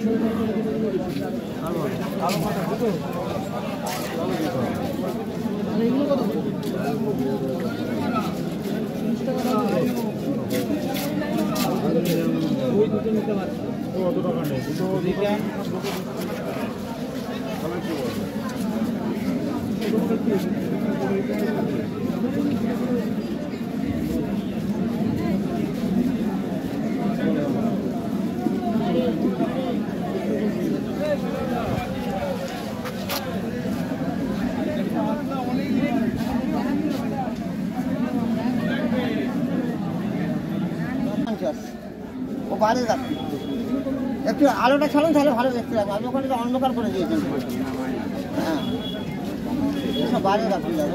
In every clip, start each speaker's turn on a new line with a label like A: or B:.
A: ও বাইরে যাচ্ছে, একটু আলোটা ছাড়ুন তাহলে ভালো দেখতে লাগবে। আমি ওখানে অন্ধকার করে দিয়েছেন। হ্যাঁ, সব বাইরে রাখতে যাবো।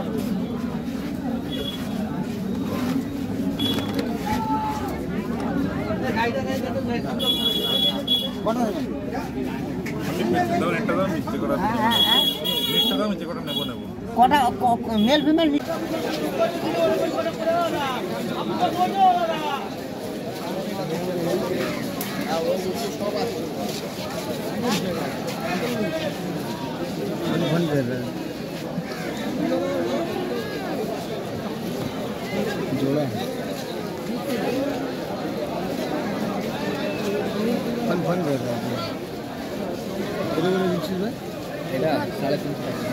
A: কটা মেল ফিমেল जोड़ा फन फन कर रहा है। कितने वाले दिन चीज़ है? इधर 350 टाका।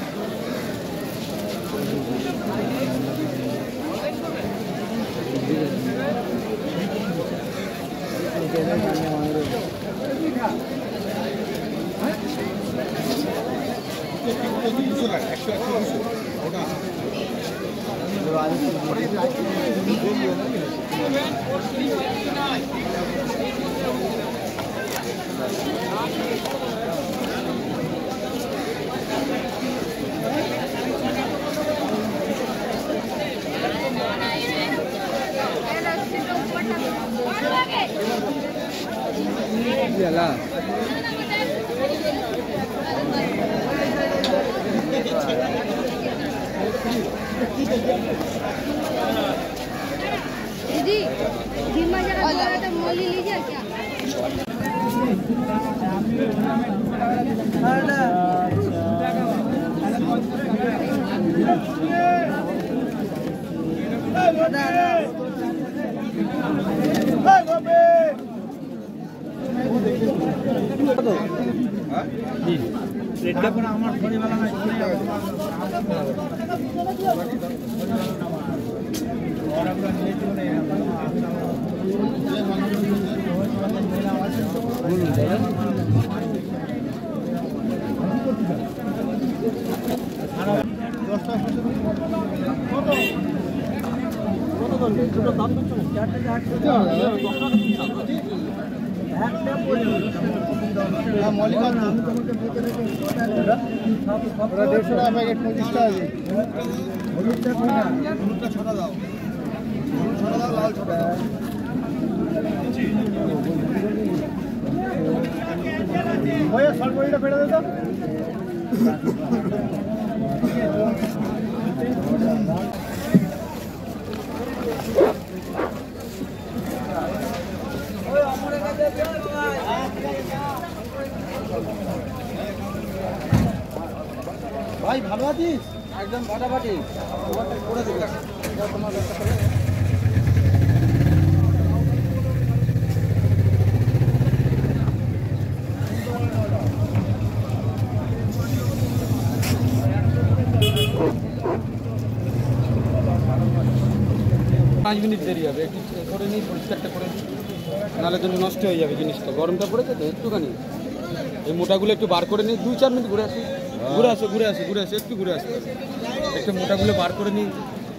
B: दीदी धीमा जरा बोला तो मोली लीजिए क्या?
C: এটা কোন আমার পরিবালা না और अपना ले तो नहीं
A: ভাই ভালো আছিস? একদম ফাটাফাটি করে দেবে তোমার
D: मिनट देरी है করে নিই পরিষ্কারটা করে নালে জন্য নষ্ট হয়ে যাবে জিনিসটা গরমটা পড়েছে তো একটুখানি এই মোটাগুলো একটু বার করে নিই 2-4 মিনিট ঘুরে আসি একটু ঘুরে আসি একটু মোটাগুলো বার করে নিই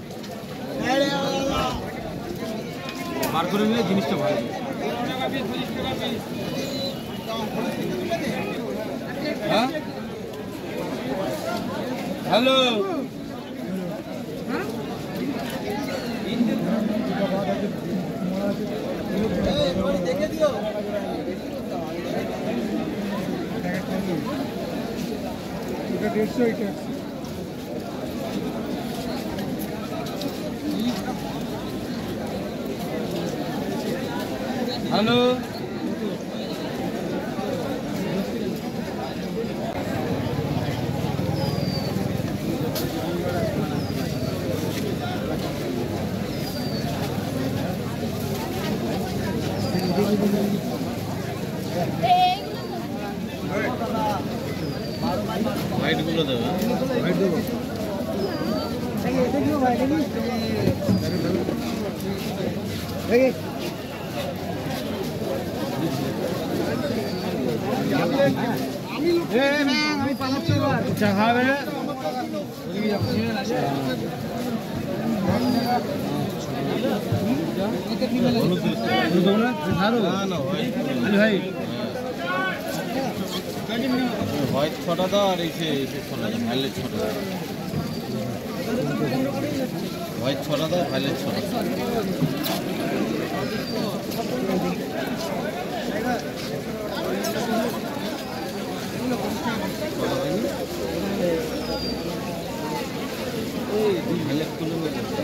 D: বার করে নিলে জিনিসটা ভালো হ্যাঁ হ্যালো
A: দেখে দিও এটা 150 এটা
D: হ্যালো হোয়াইটগুলো দেবে, হোয়াইট দেবো।
C: চা খাবে ভাই
D: হোয়াইট ছটা দাও আর এই ছটা দাও, ভাইলেট ছটা দাও। হোয়াইট ছটা দাও, ভাইলেট ছটা। ভাইলেট তুলে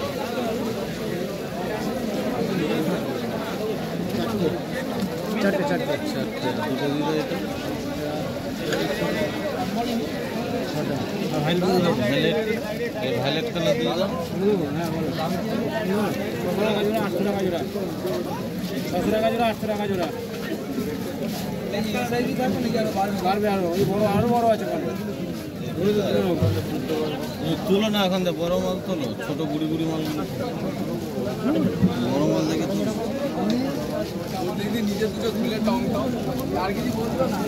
C: চারটে চারটে
D: চারটে, দুটো দিলে এটা ভাইলেট, এই ভাইলেট কালার দিয়ে দাও।
C: 800 টাকা জোড়া, 700 টাকা জোড়া, 800 টাকা জোড়া। বাড়বে আরো, ওই বড় আরো বড় আছে।
D: তুলো না এখন থেকে, বড় মাল তোলো, ছোট গুড়ি গুড়ি মাল, বড় মাল দেখে তুলো। নিজের দুটো খুলে টং টং আর কিছু বলতো না।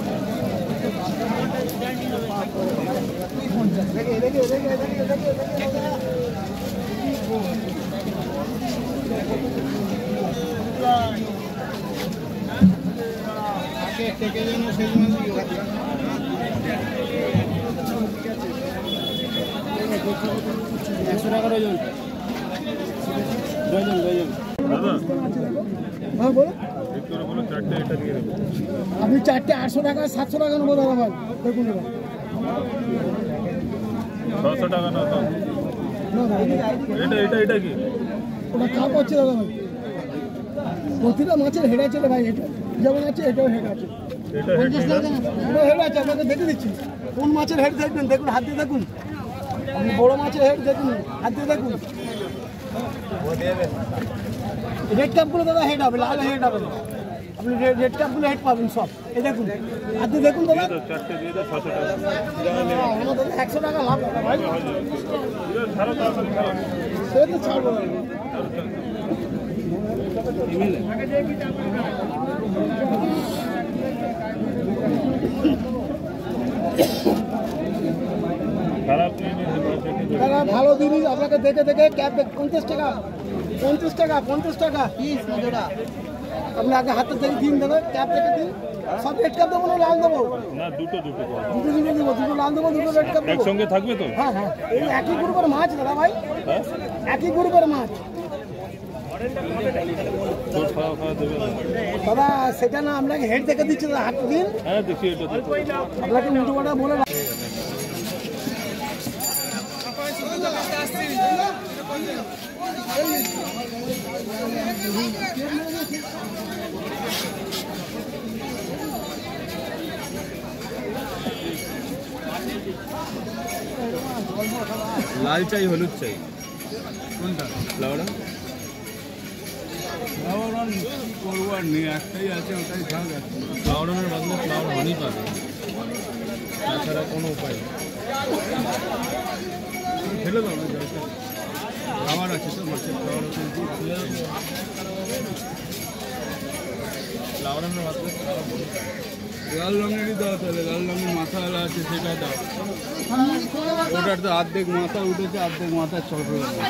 D: থেকে যেন সেই মাল
C: 100 টাকা ডজন, ডজন ডজন।
E: হ্যাঁ বলো, আপনি চারটে 800 টাকা 700 টাকা নেবো দাদা ভাই। দেখুন দাদা
F: 600 টাকা না তো,
E: না দাদা
F: এটা কি
E: ওটা কাপ আছে দাদা ভাই। প্রতিটা মাছের হেড আছে রে ভাই, এটা যেমন আছে এটাও হেড আছে।
F: এটা হেড
E: এটাও হেড আছে, আপনাকে দেখে দিচ্ছি। কোন মাছের হেড দেখবেন, দেখুন হাত দিয়ে দেখুন। আপনি বড় মাছের হেড দেখুন, হাত দিয়ে দেখুন। রেড কাপগুলো দাদা হেড হবে, লাল হেড হবে না। আপনি রেড কাপগুলো হেড পাবেন সব। এই দেখুন হাত দিয়ে দেখুন দাদা।
F: চারটে দিয়ে দাও 600 টাকা।
E: আমার দাদা 100 টাকা লাভ দাদা ভাই।
F: ছাড়ো তাড়াতাড়ি ছাড়ো।
E: সে তো ছাড়বো না।
F: খারাপ নেই,
E: দাদা ভালো জিনিস আপনাকে দেখে দেখে ক্যাব 50 টাকা, 50 টাকা, 50 টাকা
A: পিস জোড়া।
E: আপনি আগে হাতে থেকে দিন দাদা, ক্যাব থেকে দিন। সব রেড কাপ দেবো না লাল দেবো?
F: না দুটো
E: দুটো দুটো দেবো, দুটো লাল দেবো, দুটো রেড কাপ দেবো।
F: একসঙ্গে থাকবে তো?
E: হ্যাঁ হ্যাঁ, এই একই গ্রুপের মাছ দাদা ভাই,
F: হ্যাঁ,
E: একই গ্রুপের মাছ
F: চোট খাওয়া খাওয়া দেবে না।
E: দাদা। সেটা না, আপনাকে হেড দেখে দিচ্ছি দাদা, হাত দিন।
F: হ্যাঁ দেখি এটা দেখো।
E: আপনাকে উল্টো পাল্টা বলে না।
D: লাল চাই, হলুদ চাই, কোনটা? লাউড়া
C: করবো আর নেই, একটাই আছে, ওটাই থাক।
D: লাউড়ানোর বদলে ফ্লাওয়ার হানি পাবে, তাছাড়া কোনো উপায় নেই।
C: ফেলে দাও না, খাবার আছে তো, মাছের খাবার আছে।
D: লাউড়ানোর বদলে
C: লাল রঙেরই দাও তাহলে, লাল রঙের মাথাওয়ালা আছে সেটা দাও। ওটার তো অর্ধেক মাথা উঠেছে, অর্ধেক মাথা ছোট হয়ে গেছে।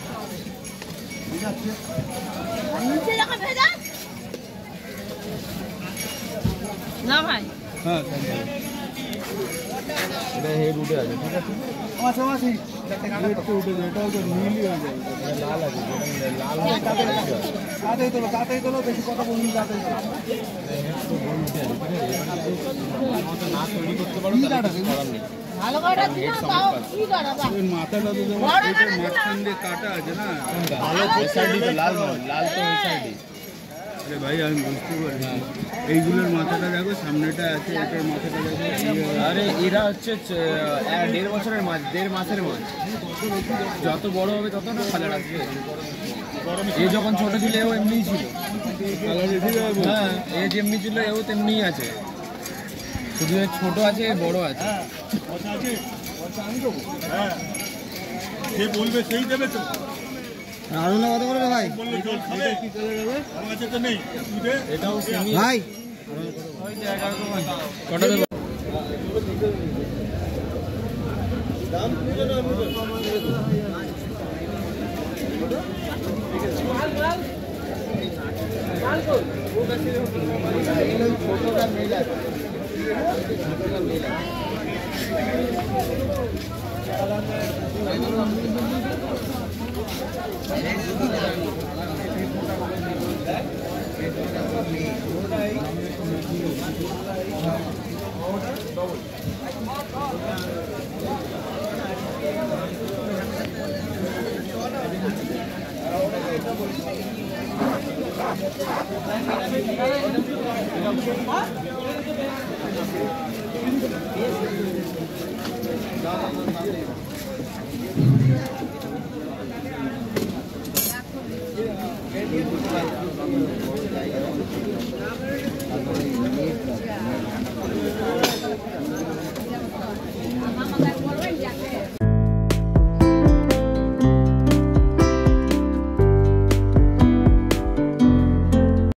B: না ভাই,
C: হ্যাঁ
D: এটা হেড উঠে আছে, ঠিক আছে?
E: পাশাপাশি
C: একটু উঠেছে, এটাও তো নীলই হয়ে যাবে।
D: লাল আছে, লাল
E: তাতেই তোলো, তাতেই তোলো, বেশি কথা বলুন, তাতেই তোলো।
D: না তৈরি করতে পারো তাহলে কিছু করার নেই।
B: ভালো করে দিও তাও কি করবা?
C: ওই মাথাটা তো যেমন এটা মাঝখান দিয়ে কাটা আছে না,
D: ভালো ওই সাইডই তো লাল নয়, লাল তো ওই সাইডই।
C: আরে ভাই আমি বুঝতে পারি এইগুলোর মাথাটা দেখো, সামনেটা আছে, এটার মাথাটা দেখো।
D: আরে এরা হচ্ছে 1.5 বছরের মাছ, 1.5 মাসের মাছ। যত বড় হবে তত না কালার আসবে। এ যখন ছোট ছিল এও এমনিই ছিল। হ্যাঁ, এ যেমনি ছিল এও তেমনিই আছে, শুধু এ ছোট আছে এ বড় আছে।
F: যে বলবে সেই দেবে তো।
A: আলুটা কত করে রে ভাই?
F: বললে জল খাবে কি কালার হবে? আমার কাছে তো নেই। তুই দে।
D: এটাও সেমি।
A: ভাই
D: কটা দেবো?